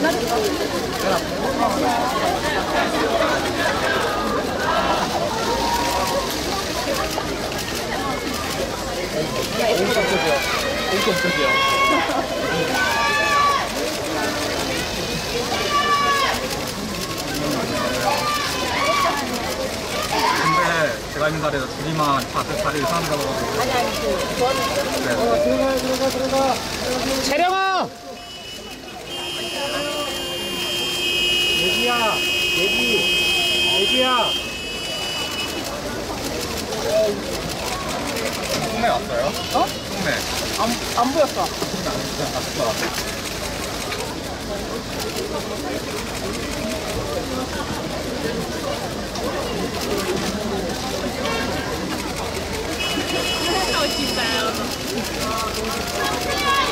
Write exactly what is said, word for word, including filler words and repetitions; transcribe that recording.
깜짝이야. 깜짝이야. 근데 제가 있는 자리에서 둘이만 다들 자리를 사람 잡아가지고. 아니 아니 그 저는 네. 어 들어가 들어가 들어가. 채령아. 예지야 예지 예지야. 동네 왔어요? 어? 동네. 안 안 보였어. 동네 안 왔어. Oh, she's down.